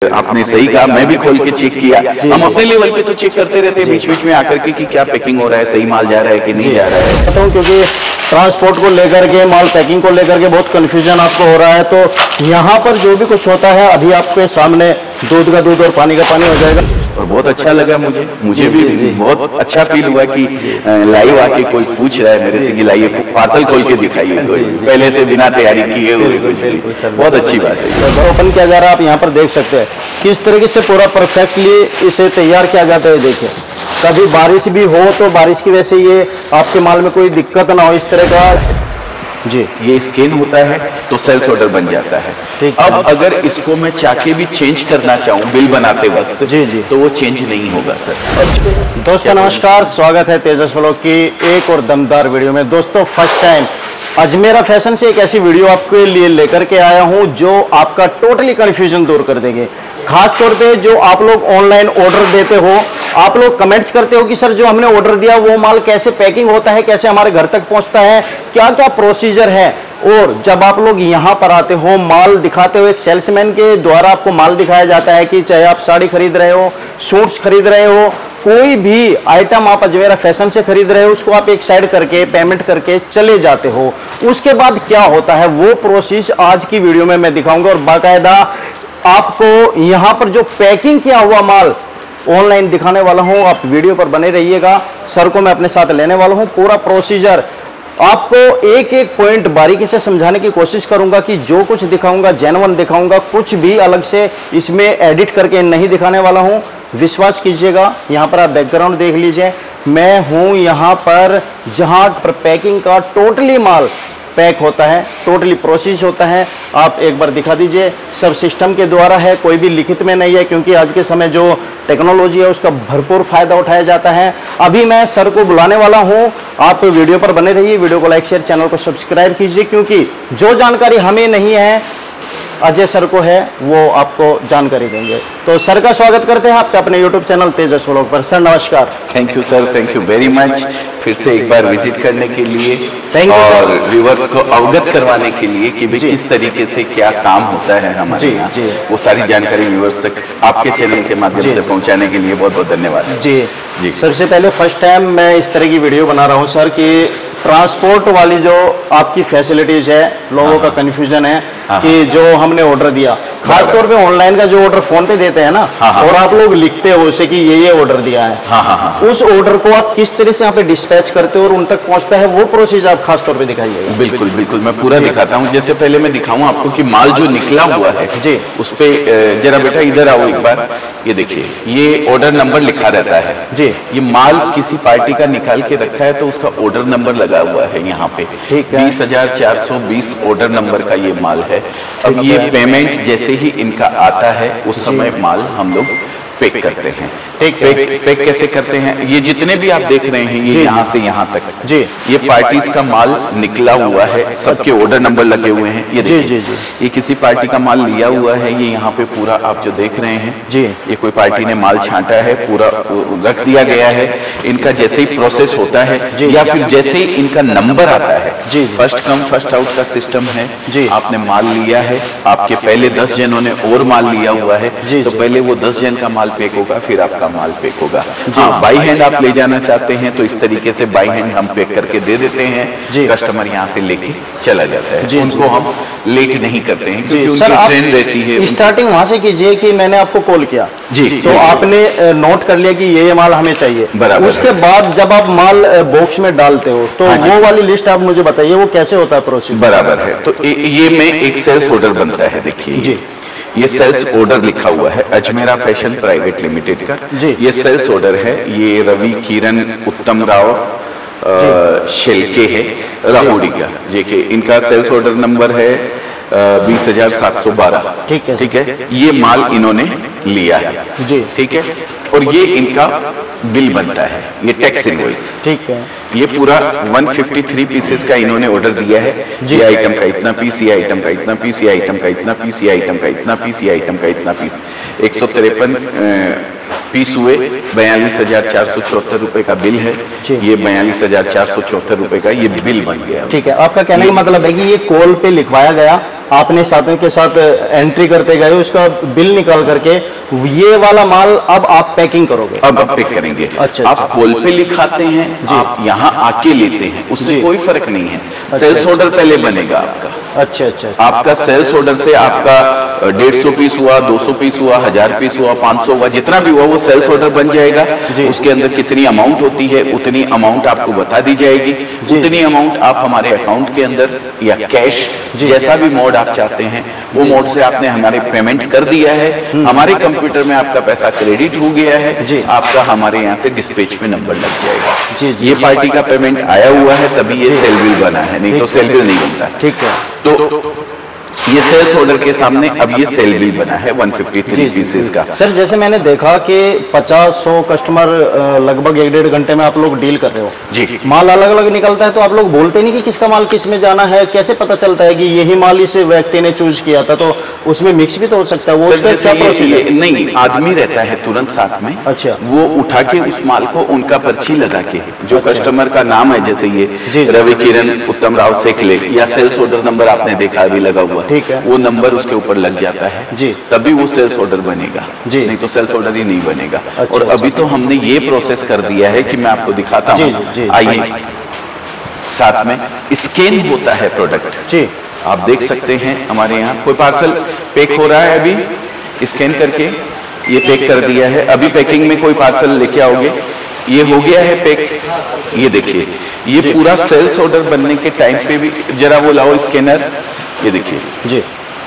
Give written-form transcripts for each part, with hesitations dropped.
आपने सही कहा, मैं भी खोल के चेक किया। हम अपने लेवल पे तो चेक करते रहते हैं बीच बीच में आकर के कि क्या पैकिंग हो रहा है, सही माल जा रहा है कि नहीं जा रहा है। क्योंकि ट्रांसपोर्ट को लेकर के, माल पैकिंग को लेकर के बहुत कंफ्यूजन आपको हो रहा है, तो यहाँ पर जो भी कुछ होता है अभी आपके सामने दूध का दूध और पानी का पानी हो जाएगा। और बहुत अच्छा लगा मुझे भी बहुत अच्छा फील हुआ कि लाइव आके कोई पूछ रहा है मेरे से कि लाइए पार्सल खोल के दिखाइए, कोई पहले से बिना तैयारी किए हुए कुछ। बहुत अच्छी बात है। ओपन किया जा रहा है, आप यहाँ पर देख सकते हैं किस तरीके से पूरा परफेक्टली इसे तैयार किया जाता है। देखिए, कभी बारिश भी हो तो बारिश की वजह से ये आपके माल में कोई दिक्कत ना हो, इस तरह का। जी, ये स्कैन होता है तो सेल्स ऑर्डर बन जाता है। अब अगर इसको मैं चाके भी चेंज करना चाहूँ बिल बनाते वक्त, जी तो वो चेंज नहीं होगा सर। दोस्तों नमस्कार, स्वागत है तेजस व्लॉग की एक और दमदार वीडियो में। दोस्तों फर्स्ट टाइम अजमेरा फैशन से एक ऐसी वीडियो आपके लिए लेकर के आया हूं जो आपका टोटली कंफ्यूजन दूर कर देंगे। खास तौर पे जो आप लोग ऑनलाइन ऑर्डर देते हो, आप लोग कमेंट्स करते हो कि सर जो हमने ऑर्डर दिया वो माल कैसे पैकिंग होता है, कैसे हमारे घर तक पहुंचता है, क्या क्या प्रोसीजर है। और जब आप लोग यहाँ पर आते हो, माल दिखाते हो, एक सेल्समैन के द्वारा आपको माल दिखाया जाता है कि चाहे आप साड़ी खरीद रहे हो, सूट्स खरीद रहे हो, कोई भी आइटम आप अजमेरा फैशन से खरीद रहे हो, उसको आप एक साइड करके पेमेंट करके चले जाते हो। उसके बाद क्या होता है वो प्रोसेस आज की वीडियो में मैं दिखाऊंगा, और बाकायदा आपको यहाँ पर जो पैकिंग किया हुआ माल ऑनलाइन दिखाने वाला हूँ। आप वीडियो पर बने रहिएगा, सर को मैं अपने साथ लेने वाला हूँ। पूरा प्रोसीजर आपको एक एक पॉइंट बारीकी से समझाने की कोशिश करूंगा कि जो कुछ दिखाऊंगा जेन्युइन दिखाऊंगा, कुछ भी अलग से इसमें एडिट करके नहीं दिखाने वाला हूं। विश्वास कीजिएगा। यहां पर आप बैकग्राउंड देख लीजिए, मैं हूं यहां पर जहां पर पैकिंग का टोटली माल पैक होता है, टोटली प्रोसेस होता है। आप एक बार दिखा दीजिए, सब सिस्टम के द्वारा है, कोई भी लिखित में नहीं है, क्योंकि आज के समय जो टेक्नोलॉजी है उसका भरपूर फायदा उठाया जाता है। अभी मैं सर को बुलाने वाला हूं, आप वीडियो पर बने रहिए, वीडियो को लाइक शेयर, चैनल को सब्सक्राइब कीजिए, क्योंकि जो जानकारी हमें नहीं है अजय सर को है, वो आपको जानकारी देंगे। तो सर का स्वागत करते हैं आपके अपने YouTube चैनल तेजस व्लॉग पर। सर नमस्कार। Thank you sir, thank you very much फिर से एक बार विजिट करने के लिए, थैंक यू, और व्यूअर्स को अवगत करवाने के लिए कि भाई किस तरीके से क्या काम होता है हमारे यहाँ, वो सारी जानकारी व्यूअर्स तक आपके चैनल के माध्यम से पहुँचाने के लिए बहुत बहुत धन्यवाद। जी, सबसे पहले फर्स्ट टाइम मैं इस तरह की वीडियो बना रहा हूँ सर कि ट्रांसपोर्ट वाली जो आपकी फैसिलिटीज है, लोगों का कंफ्यूजन है कि जो हमने ऑर्डर दिया, खास तौर पे ऑनलाइन का जो ऑर्डर फोन पे देते हैं ना, और आप लोग लिखते हो उसे कि ये ऑर्डर दिया है, उस ऑर्डर को आप किस तरह से यहाँ पे डिस्पैच करते हो और उन तक पहुंचता है, वो प्रोसेस आप खास तौर पे दिखाइएगा। बिल्कुल बिल्कुल, मैं पूरा दिखाता हूँ। जैसे पहले मैं दिखाऊँ आपको कि माल जो निकला हुआ है जी, उस पे जरा बेटा इधर आओ एक बार, ये देखिए ये ऑर्डर नंबर लिखा रहता है जी। ये माल किसी पार्टी का निकाल के रखा है तो उसका ऑर्डर नंबर लगा हुआ है यहाँ पे, 20,420 ऑर्डर नंबर का ये माल है। अब ये पेमेंट जैसे ही इनका आता है उस समय माल हम लोग पैक करते हैं। पैक कैसे करते हैं, ये जितने भी आप देख रहे हैं ये यहाँ से यहाँ तक जी, ये पार्टीज का माल निकला हुआ है, सबके ऑर्डर नंबर लगे हुए हैं। ये देखिए ये किसी पार्टी का माल लिया हुआ है, ये यहाँ पे पूरा आप जो देख रहे हैं जी, ये कोई पार्टी ने माल छांटा है, पूरा रख दिया गया है। इनका जैसे ही प्रोसेस होता है या फिर जैसे ही इनका नंबर आता है, फर्स्ट कम फर्स्ट आउट का सिस्टम है जी। आपने माल लिया है, आपके पहले 10 जनों ने और माल लिया हुआ है, तो पहले वो 10 जन का माल पैक होगा, फिर आपका माल पैक होगा। हाँ, बाई हैंड आप ले जाना चाहते हैं तो इस तरीके से बाई हैंड हम पैक करके दे देते हैं, कस्टमर यहाँ से लेके चला जाता है, उनको हम लेट नहीं करते हैं क्योंकि उनकी ट्रेन रहती है। स्टार्टिंग वहां से कीजिए कि मैंने आपको कॉल किया जी, तो आपने नोट कर लिया कि ये माल हमें चाहिए, उसके बाद जब आप माल बॉक्स में डालते हो तो वो वाली लिस्ट आप मुझे बताइए वो कैसे होता है प्रोसेस। बराबर है, तो ये में एक सेल्स ऑर्डर बनता है। देखिए ये सेल्स ऑर्डर लिखा हुआ है अजमेरा फैशन प्राइवेट लिमिटेड का, ये सेल्स ऑर्डर है। ये रवि किरण उत्तम राव शेलके है राहुड़ी का, देखिए इनका सेल्स ऑर्डर नंबर है 20,712। ठीक है, ये माल इन्होंने लिया है जी, ठीक है, और ये इनका बिल बनता है, ये टैक्स इनवॉइस। ठीक है, ये पूरा 153 पीसेस का इन्होंने ऑर्डर दिया है। ये आइटम का इतना पीस, ये आइटम का इतना पीस, ये आइटम का इतना पीस, ये आइटम का इतना पीस, ये आइटम का इतना पीस, 153 पीस हुए, 42,474 रुपए का बिल है। ये 42,474 रुपए का ये बिल बन गया। ठीक है, आपका कहने का मतलब है कि ये कॉल पे लिखवाया गया आपने साथियों के साथ एंट्री करते गए, उसका बिल निकाल करके ये वाला माल अब आप पैकिंग करोगे? अब आप पैक करेंगे। अच्छा, आप कॉल पे लिखाते हैं, आप यहाँ आके लेते हैं, उससे कोई फर्क नहीं है। सेल्स ऑर्डर पहले बनेगा आपका। अच्छा अच्छा। आपका सेल्स ऑर्डर से आपका 150 पीस हुआ, 200 पीस हुआ, 1000 पीस हुआ, 500 हुआ, जितना भी हुआ वो सेल्स ऑर्डर बन जाएगा। उसके अंदर कितनी अमाउंट होती है उतनी अमाउंट आपको बता दी जाएगी। उतनी अमाउंट आप हमारे अकाउंट के अंदर या कैश जैसा भी मोड आप चाहते हैं वो मोड से आपने हमारे पेमेंट कर दिया है। हमारे कंप्यूटर में आपका पैसा क्रेडिट हो गया है, आपका हमारे यहाँ से डिस्पैच में नंबर लग जाएगा। ये पार्टी का पेमेंट आया हुआ है तभी ये सेल बिल बना है, नहीं तो सेल बिल नहीं बनता। ठीक है। तो ये सेल्स ऑर्डर के सामने अब ये सेल बिल बना है 153 पीसेस का। सर जैसे मैंने देखा कि 50-100 कस्टमर लगभग 1-1.5 घंटे में आप लोग डील कर रहे हो जी। माल अलग अलग निकलता है तो आप लोग बोलते नहीं कि किसका माल किस में जाना है? कैसे पता चलता है कि यही माल इस व्यक्ति ने चूज किया था? तो उसमें मिक्स भी तो हो सकता है, वो उसका क्या प्रोसीजर? नहीं, आदमी रहता है तुरंत साथ में। अच्छा। वो उठा के उस माल को उनका पर्ची लगा के जो कस्टमर का नाम है, जैसे ये रवि किरण उत्तम राव सेखले या सेल्स ऑर्डर नंबर आपने देखा अभी लगा हुआ, ठीक है, वो नंबर उसके ऊपर लग जाता है जी, तभी वो सेल्स ऑर्डर बनेगा जी, नहीं तो सेल्स ऑर्डर ही नहीं बनेगा। अच्छा, और अभी तो हमने ये प्रोसेस कर दिया है कि मैं आपको दिखाता हूँ, आइए। साथ में स्कैन होता है प्रोडक्ट जी, आप देख सकते हैं हमारे यहाँ कोई पार्सल पैक हो रहा है, अभी स्कैन करके ये पैक कर दिया है। अभी पैकिंग में कोई पार्सल लेके आओगे, ये हो गया है पैक। ये देखिए ये पूरा सेल्स ऑर्डर बनने के टाइम पे भी जरा वो लाओ स्कैनर, ये देखिए जी,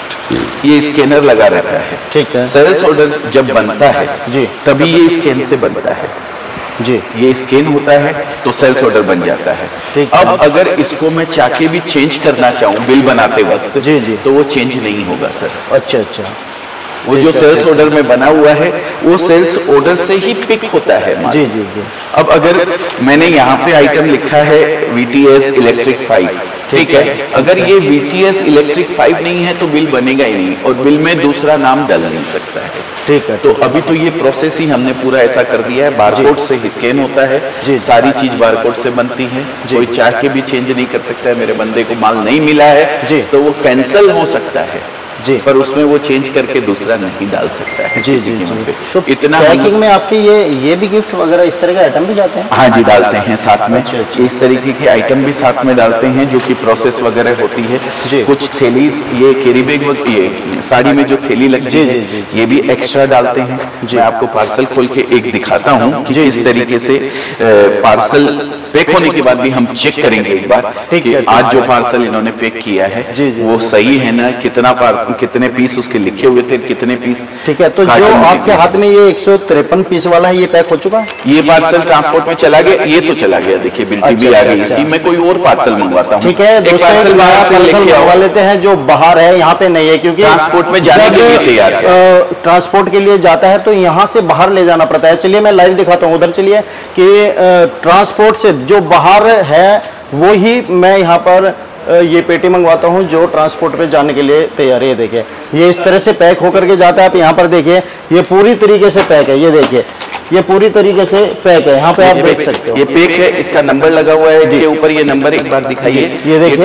ये स्कैनर लगा रहता है। ठीक है। सेल्स ऑर्डर जब बनता है जी तभी ये स्कैन से बनता है जी, ये स्कैन होता है तो सेल्स ऑर्डर बन जाता है। अब अगर इसको मैं चाके भी चेंज करना चाहूँ बिल बनाते वक्त जी जी तो वो चेंज नहीं होगा सर। अच्छा अच्छा, वो जो सेल्स ऑर्डर में बना हुआ है वो सेल्स ऑर्डर से ही पिक होता है जी जी जी। अब अगर मैंने यहाँ पे आइटम लिखा है VTS इलेक्ट्रिक 5, ठीक है, अगर ये VTS इलेक्ट्रिक 5 नहीं है तो बिल बनेगा ही नहीं और बिल में दूसरा नाम डल नहीं सकता है। ठीक है, तो अभी तो ये प्रोसेस ही हमने पूरा ऐसा कर दिया है, बारकोड से स्कैन होता है, सारी चीज बारकोड से बनती है, कोई चाह के भी चेंज नहीं कर सकता है। मेरे बंदे को माल नहीं मिला है तो वो कैंसिल हो सकता है जी, पर उसमें वो चेंज करके दूसरा नहीं डाल सकता है जी जी जी। तो इतना पैकिंग में आपके ये भी गिफ्ट वगैरह इस तरह के आइटम भी जाते हैं? हाँ जी, डालते हैं साथ में। इस तरीके के आइटम भी साथ में डालते हैं जो कि प्रोसेस वगैरह होती है जी। कुछ थैली, ये कैरी बैग, ये साड़ी में जो थैली लगती है ये भी एक्स्ट्रा डालते हैं जी। मैं आपको पार्सल खोल के एक दिखाता हूँ कि किस तरीके से पार्सल पैक होने के बाद भी हम चेक करेंगे एक बार कि आज जो पार्सल इन्होंने पैक किया है वो सही है ना, कितने पीस उसके लिखे हुए थे, कितने पीस। ठीक है, तो जो आपके हाथ में ये 153 पीस वाला है ये पैक हो चुका है? ये पार्सल ट्रांसपोर्ट में चला गया, ये तो चला गया, देखिए बिल्टी भी आ गई इसकी। मैं कोई और पार्सल मंगवाता हूँ। ठीक है, पार्सल मंगवा लेते हैं जो बाहर है, यहाँ पे नहीं है क्योंकि ट्रांसपोर्ट में जाने के लिए तैयार, ट्रांसपोर्ट के लिए जाता है तो यहाँ से बाहर ले जाना पड़ता है। चलिए मैं लाइव दिखाता हूँ, उधर चलिए कि ट्रांसपोर्ट से जो बाहर है वो ही मैं यहाँ पर ये पेटी मंगवाता हूँ जो ट्रांसपोर्ट पे जाने के लिए तैयार है। देखिए ये इस तरह से पैक होकर के जाता है। आप यहाँ पर देखिए ये पूरी तरीके से पैक है, ये देखिए ये पूरी तरीके से पैक है, यहाँ पे आप देख सकते हो ये पैक है, इसका नंबर लगा हुआ है, इसके ऊपर ये नंबर एक बार दिखाइए। ये देखिए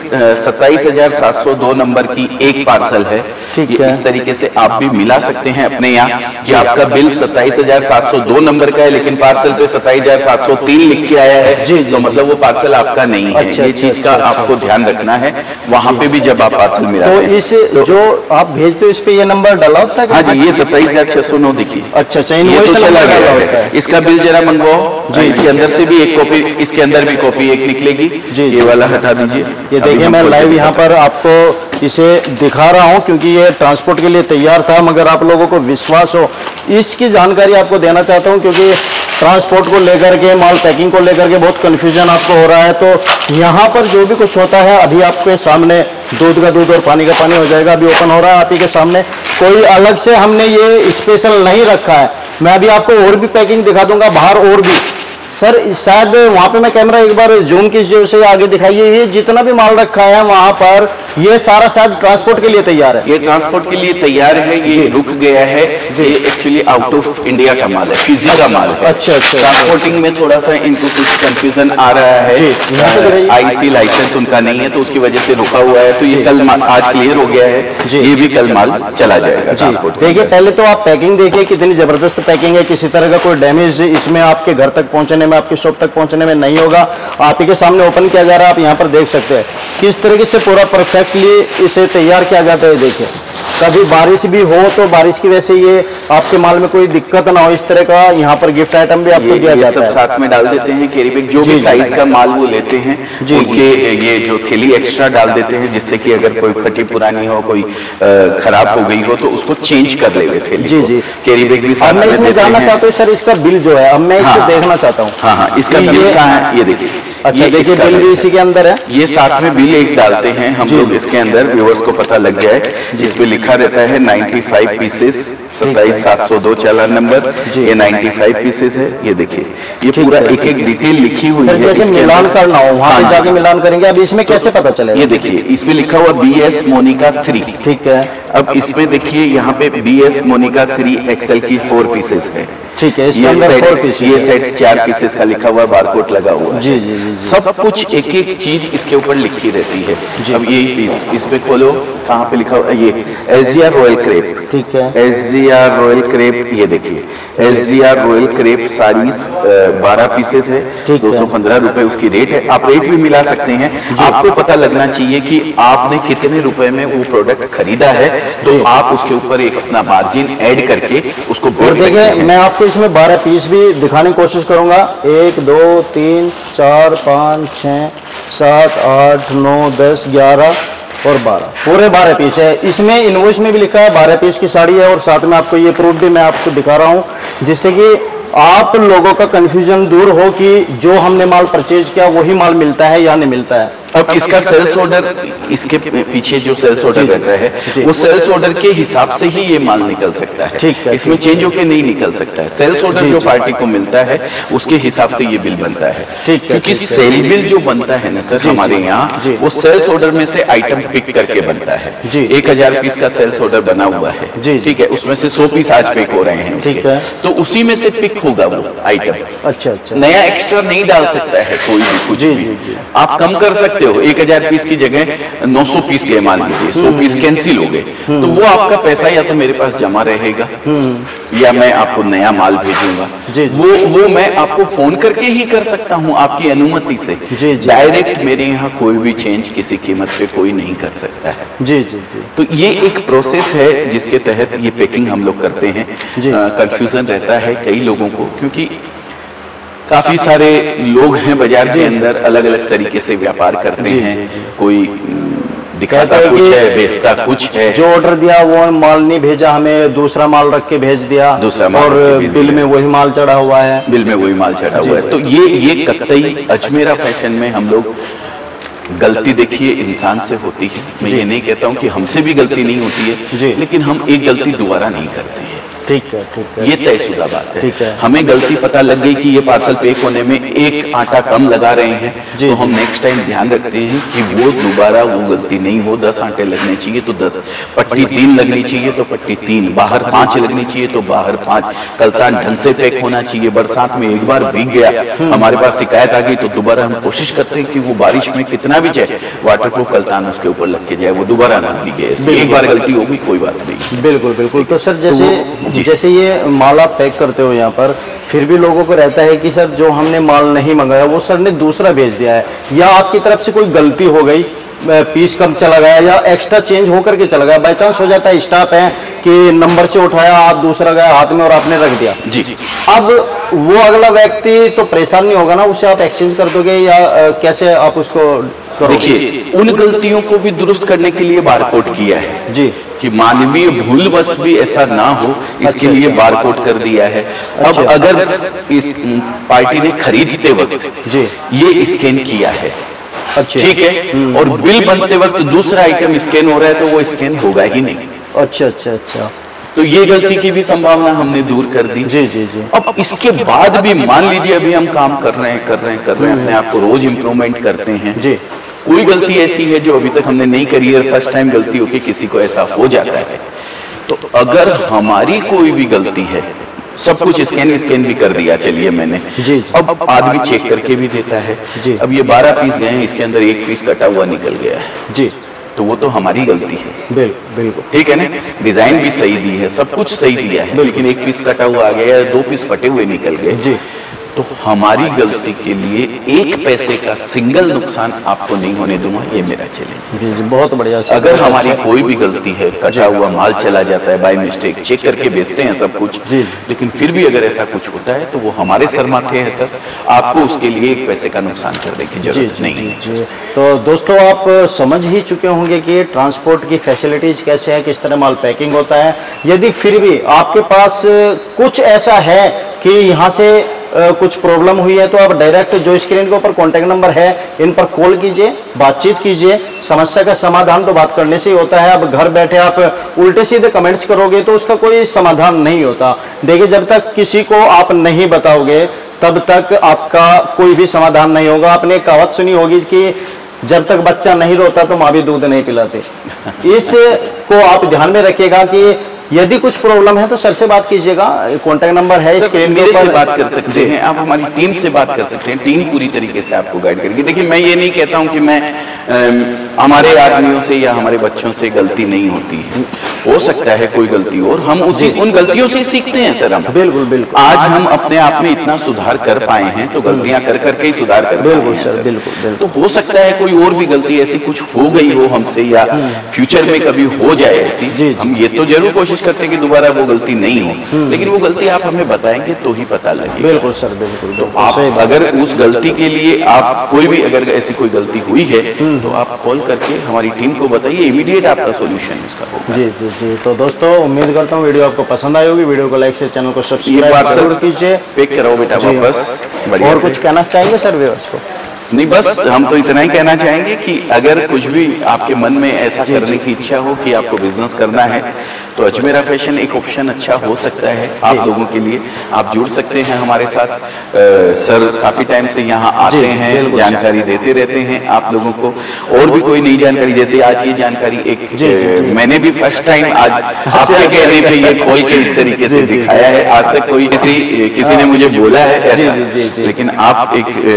27,702 नंबर की एक पार्सल है। ठीक है, इस तरीके से आप भी मिला सकते हैं अपने यहाँ कि आपका बिल 27,702 नंबर का है लेकिन पार्सल पे 27,703 लिख के आया है जी, तो मतलब वो पार्सल आपका नहीं है। ये चीज का आपको ध्यान रखना है वहाँ पे भी जब आप पार्सल मिला तो इस जो आप भेजते हो इस पे ये नंबर डाला होता है? हाँ जी, ये 27,609 देखिए। अच्छा, ये तो चला गया है। इसका बिल जरा मंगवाओ जी, इसके अंदर से भी एक कॉपी, इसके अंदर भी कॉपी एक निकलेगी जी। ये वाला हटा दीजिए। ये देखिए मैं लाइव यहाँ पर आपको इसे दिखा रहा हूँ क्योंकि ये ट्रांसपोर्ट के लिए तैयार था, मगर आप लोगों को विश्वास हो इसकी जानकारी आपको देना चाहता हूँ क्योंकि ट्रांसपोर्ट को लेकर के, माल पैकिंग को लेकर के बहुत कंफ्यूजन आपको हो रहा है। तो यहाँ पर जो भी कुछ होता है अभी आपके सामने दूध का दूध और पानी का पानी हो जाएगा, अभी ओपन हो रहा है आप ही के सामने। कोई अलग से हमने ये स्पेशल नहीं रखा है। मैं अभी आपको और भी पैकिंग दिखा दूंगा बाहर और भी। सर शायद वहाँ पे मैं कैमरा एक बार जूम की जो से आगे दिखाइए, ये जितना भी माल रखा है वहाँ पर ये सारा शायद ट्रांसपोर्ट के लिए तैयार है? ये ट्रांसपोर्ट के लिए तैयार है, ये रुक गया है, ये एक्चुअली आउट ऑफ इंडिया का माल है, फिजी का माल है। अच्छा अच्छा। ट्रांसपोर्टिंग में थोड़ा सा इनको कुछ कंफ्यूजन आ रहा है, आईसी लाइसेंस उनका नहीं है तो उसकी वजह से रुका हुआ है, तो ये कल आज क्लियर हो गया है, ये भी कल माल चला जाएगा ट्रांसपोर्ट। देखिए पहले तो आप पैकिंग देखिए कितनी जबरदस्त पैकिंग है, किसी तरह का कोई डैमेज इसमें आपके घर तक पहुंचने में, आपकी शॉप तक पहुंचने में नहीं होगा। आप ही के सामने ओपन किया जा रहा है, आप यहाँ पर देख सकते हैं किस तरीके से पूरा परफेक्टली इसे तैयार किया जाता है। देखिए कभी बारिश भी हो तो बारिश की वजह से ये आपके माल में कोई दिक्कत ना हो, इस तरह का यहाँ पर गिफ्ट आइटम भी आपको दिया जाता है। साथ में डाल देते हैं कैरी बैग, जो भी साइज का माल वो लेते हैं उनके ये जो थैली एक्स्ट्रा डाल देते हैं, जिससे कि अगर कोई फटी पुरानी हो, कोई खराब हो गई हो तो उसको चेंज कर ले थैली। जी जी। कैरी बैग भी साथ में देते हैं। जानना चाहता हूँ सर इसका बिल जो है, अब मैं इसे देखना चाहता हूँ। हाँ, इसका बिल कहाँ है ये देखिए। अच्छा देखिए बिल भी इसी के अंदर है, ये साथ में बिल एक डालते हैं हम लोग इसके अंदर, व्यूअर्स को पता लग जाए। इसमें लिखा रहता है 95 पीसेस, 27702 चालान नंबर, ये 95 पीसेस है। ये देखिए ये पूरा एक एक डिटेल लिखी हुई है। जैसे मिलान करना हो वहाँ पे जाके मिलान करेंगे, अब इसमें कैसे पता चलेगा? ये देखिए इसमें लिखा हुआ BS मोनिका 3, ठीक है। अब इसमें देखिए यहाँ पे BS मोनिका 3 XL की 4 पीसेस है, ठीक है। इसके अंदर 4 पीस, ये सेट 4 पीसेस का लिखा हुआ, बारकोड लगा हुआ है। जी जी जी। सब कुछ एक एक चीज इसके ऊपर लिखी रहती है। अब ये पीस इस पे खोलो, कहाँ पे लिखा हुआ है? ये SGR रॉयल क्रेप, ठीक है। SGR रॉयल क्रेप, ये देखिए SGR royal crepe sarees 12 pieces है, 215 रुपए उसकी रेट है। आप रेट भी मिला सकते हैं, आपको पता लगना चाहिए कि आपने कितने रुपए में वो प्रोडक्ट खरीदा है, तो आप उसके ऊपर एक अपना मार्जिन ऐड करके उसको बोल सकते हैं। मैं आपको इसमें 12 पीस भी दिखाने की कोशिश करूंगा। 1 2 3 4 5 6 7 8 9 10 11 और 12, पूरे 12 पीस है। इसमें इनवॉइस में भी लिखा है 12 पीस की साड़ी है, और साथ में आपको ये प्रूफ भी मैं आपको दिखा रहा हूँ, जिससे कि आप लोगों का कंफ्यूजन दूर हो कि जो हमने माल परचेज किया वही माल मिलता है या नहीं मिलता है। अब इसका सेल्स ऑर्डर, इसके पीछे जो सेल्स ऑर्डर रहता है वो सेल्स ऑर्डर के हिसाब से ही ये माल निकल सकता है, ठीक है। इसमें चेंज होके नहीं निकल सकता है। सेल्स ऑर्डर जो पार्टी को मिलता है उसके हिसाब से ये बिल बनता है, क्योंकि सेल बिल जो बनता है ना सर हमारे यहाँ, वो सेल्स ऑर्डर में से आइटम पिक करके बनता है। 1000 पीस का सेल्स ऑर्डर बना हुआ है, ठीक है, उसमें से 100 पीस आज पिक हो रहे हैं, ठीक है, तो उसी में से पिक होगा वो आइटम। अच्छा अच्छा। नया एक्स्ट्रा नहीं डाल सकता है कोई भी कुछ भी। आप कम कर सकते हो, 1000 पीस की जगह 900 पीस के मान लीजिए, 100 पीस कैंसिल हो गए, तो वो आपका पैसा या तो मेरे पास जमा रहेगा या मैं आपको नया माल भेजूंगा। वो मैं आपको फोन करके ही कर सकता हूँ आपकी अनुमति से। डायरेक्ट मेरे यहाँ कोई भी चेंज किसी कीमत पे कोई नहीं कर सकता है। जी जी जी। तो ये एक प्रोसेस है जिसके तहत ये पैकिंग हम लोग करते हैं। कंफ्यूजन रहता है कई लोगों को, क्योंकि काफी सारे लोग हैं बाजार के अंदर, अलग अलग तरीके से व्यापार करते हैं, कोई दिखाता कुछ है, बेचता कुछ है। जो ऑर्डर दिया वो माल नहीं भेजा, हमें दूसरा माल रख के भेज दिया, और बिल में वही माल चढ़ा हुआ है, बिल में वही माल चढ़ा हुआ है। तो ये कतई अजमेरा फैशन में हम लोग, गलती देखिए इंसान से होती है, मैं ये नहीं कहता हूँ कि हमसे भी गलती नहीं होती है, लेकिन हम एक गलती दोबारा नहीं करते हैं। ठीक है ठीक है, ये तयशुदा बात है। ठीक है। हमें गलती पता लग गई कि ये पार्सल पैक होने में एक आटा कम लगा रहे हैं, तो हम नेक्स्ट टाइम ध्यान रखते हैं कि वो दोबारा वो गलती नहीं हो। 10 आटे लगने चाहिए तो 10, पट्टी 3 लगनी चाहिए तो पट्टी 3, बाहर 5 लगनी चाहिए तो बाहर 5, कलतान ढंग से पैक होना चाहिए। बरसात में एक बार भीग गया, हमारे पास शिकायत आ गई, तो दोबारा हम कोशिश करते हैं कि वो बारिश में कितना भी चाहे वाटरप्रूफ कलतान उसके ऊपर लग के जाए, वो दोबारा ना भीगे। एक बार गलती होगी कोई बात नहीं। बिल्कुल बिल्कुल। तो सर जैसे ये माल आप पैक करते हो यहाँ पर, फिर भी लोगों को रहता है कि सर जो हमने माल नहीं मंगाया वो सर ने दूसरा भेज दिया है, या आपकी तरफ से कोई गलती हो गई, पीस कम चला गया या एक्स्ट्रा चेंज होकर के चला गया, बाई चांस हो जाता है स्टाफ है कि नंबर से उठाया, आप दूसरा गया हाथ में और आपने रख दिया। जी। अब वो अगला व्यक्ति तो परेशान नहीं होगा ना, उससे आप एक्सचेंज कर दोगे या कैसे आप उसको? देखिए उन गलतियों को भी दुरुस्त करने के लिए बारकोड किया है जी, कि मानवीय भूलवश भी ऐसा ना हो, इसके लिए बारकोड कर दिया है। अब अगर इस पार्टी ने खरीदते वक्त जी ये स्कैन किया है, अच्छा ठीक है, और बिल बनते वक्त दूसरा आइटम स्कैन हो रहा है, तो वो स्कैन होगा ही नहीं। अच्छा अच्छा अच्छा। तो ये गलती की भी संभावना हमने दूर कर दी। जी जी जी। अब इसके बाद भी मान लीजिए अभी हम काम कर रहे हैं अपने आप को रोज इम्प्रूवमेंट करते हैं जी, कोई गलती ऐसी है जो अभी तक हमने नहीं करी है, फर्स्ट टाइम गलती होके किसी को ऐसा हो जाता है, तो अगर हमारी कोई भी गलती है, सब कुछ स्कैन भी कर दिया, चलिए मैंने जी, अब आदमी चेक करके भी देता है जी। अब ये 12 पीस गए हैं, इसके अंदर एक पीस कटा हुआ निकल गया है जी, तो वो तो हमारी गलती है। बिल्कुल ठीक है ना, डिजाइन भी सही दी है, सब कुछ सही दिया है, लेकिन एक पीस कटा हुआ आ गया, 2 पीस फटे हुए निकल गए जी, तो हमारी गलती के लिए 1 पैसे का सिंगल नुकसान आपको नहीं होने दूंगा, ये मेरा चैलेंज। जी जी, बहुत बढ़िया। अगर हमारी कोई भी गलती है, कटा हुआ माल चला जाता है बाय मिस्टेक, चेक करके बेचते हैं सब कुछ जी, लेकिन फिर भी अगर ऐसा कुछ होता है तो वो हमारे सर माथे है सर, आपको उसके लिए 1 पैसे का नुकसान करने की जरूरत नहीं है। जी, तो दोस्तों आप समझ ही चुके होंगे कि ट्रांसपोर्ट की फैसिलिटीज कैसे है, किस तरह माल पैकिंग होता है। यदि फिर भी आपके पास कुछ ऐसा है कि यहाँ से कुछ प्रॉब्लम हुई है, तो आप डायरेक्ट जो स्क्रीन के ऊपर कॉन्टैक्ट नंबर है, इन पर कॉल कीजिए, बातचीत कीजिए। समस्या का समाधान तो बात करने से ही होता है। अब घर बैठे आप उल्टे सीधे कमेंट्स करोगे तो उसका कोई समाधान नहीं होता। देखिए, जब तक किसी को आप नहीं बताओगे तब तक आपका कोई भी समाधान नहीं होगा। आपने एक कहावत सुनी होगी कि जब तक बच्चा नहीं रोता तो माँ भी दूध नहीं पिलाती। इसको आप ध्यान में रखिएगा कि यदि कुछ प्रॉब्लम है तो सर से बात कीजिएगा, कॉन्टैक्ट नंबर है स्क्रीन मेरे पर। से बात कर सकते हैं आप, हमारी टीम से बात कर सकते हैं, टीम पूरी तरीके से आपको गाइड करेगी। देखिए, मैं ये नहीं कहता हूं कि मैं हमारे आदमियों से या हमारे बच्चों से गलती नहीं होती है, हो सकता है कोई गलती और हम उन गलतियों से सीखते हैं सर। हम बिल्कुल आज हम अपने आप में इतना सुधार कर पाए हैं तो गलतियां कर करके ही सुधार कर पाए हैं सर। बिल्कुल। तो हो सकता है कोई और भी गलती ऐसी कुछ हो गई हो हमसे या फ्यूचर में कभी हो जाए ऐसी, हम ये तो जरूर कोशिश करते हैं कि दोबारा वो गलती नहीं हो, लेकिन वो गलती आप हमें बताएंगे तो ही पता लगेगा। बिल्कुल सर, बिल्कुल। तो आप अगर उस गलती के लिए आप कोई भी अगर ऐसी कोई गलती हुई है तो आप कॉल करके हमारी टीम को बताइए, इमीडिएट आपका सॉल्यूशन इसका होगा। जी जी जी। तो दोस्तों, उम्मीद करता हूँ वीडियो आपको पसंद आई होगी। वीडियो को लाइक से, चैनल को सब्सक्राइब जरूर कीजिए। पैक कराओ बेटा वापस। और कुछ कहना चाहेंगे सर व्यूअर्स को? नहीं, बस हम तो इतना ही कहना चाहेंगे कि अगर कुछ भी आपके मन में ऐसा करने की इच्छा हो कि आपको बिजनेस करना है तो अजमेरा फैशन एक ऑप्शन अच्छा हो सकता है आप लोगों के लिए। आप जुड़ सकते हैं हमारे साथ। सर काफी टाइम से यहाँ आते हैं, जानकारी देते रहते हैं आप लोगों को। और भी कोई नई जानकारी, जैसे आज की जानकारी एक मैंने भी फर्स्ट टाइम आज आपके कहने पे ये खोल के इस तरीके से दिखाया है। आज तक कोई किसी ने मुझे बोला है ऐसा, लेकिन आप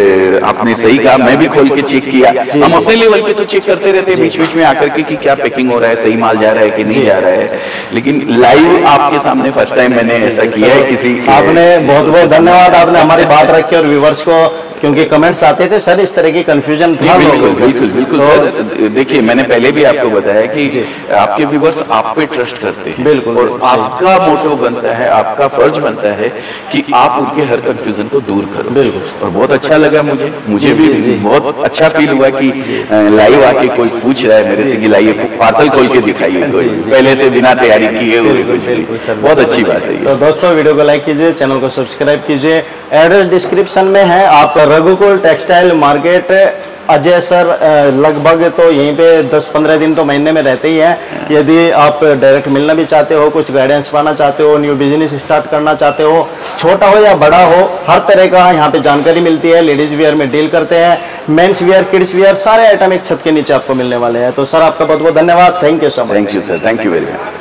आपने सही कहा, मैं भी खोल के चेक किया। हम अपने लेवल पे तो चेक करते रहते हैं बीच बीच में आकर के कि क्या पैकिंग हो रहा है, सही माल जा रहा है कि नहीं जा रहा है, लेकिन लाइव आपके सामने फर्स्ट टाइम मैंने ऐसा किया है। किसी आपने बहुत बहुत धन्यवाद, आपने हमारी बात रखी और व्यूअर्स को, क्योंकि कमेंट्स आते थे सर इस तरह की कंफ्यूजन था। बिल्कुल सर। देखिए, मैंने पहले भी आपको बताया कि आपके व्यूअर्स आप पे ट्रस्ट करते हैं। बिल्कुल। और आपका मोटो बनता है, आपका फर्ज बनता है कि आप उनके हर कंफ्यूजन को दूर करो। बिल्कुल। और बहुत अच्छा लगा मुझे भी बहुत अच्छा फील हुआ कि लाइव आके कोई पूछ रहा है मेरे से कि लाइए पार्सल खोल के दिखाइए, कोई पहले से बिना तैयारी किए हुए कुछ। बहुत अच्छी बात है। तो दोस्तों, वीडियो को लाइक कीजिए, चैनल को सब्सक्राइब कीजिए। एड्रेस डिस्क्रिप्शन में है। आप Raghukul textile market Ajay sir लगभग तो यहीं पे 10-15 दिन तो महीने में रहते ही हैं। यदि आप डायरेक्ट मिलना भी चाहते हो, कुछ गाइडेंस पाना चाहते हो, न्यू बिजनेस स्टार्ट करना चाहते हो, छोटा हो या बड़ा हो, हर तरह का यहाँ पे जानकारी मिलती है। लेडीज वियर में डील करते हैं, मेंस वियर, किड्स वियर, सारे आइटम एक छत के नीचे आपको मिलने वाले हैं। तो सर, आपका बहुत बहुत धन्यवाद। Thank you so much. Thank you sir, thank you very much.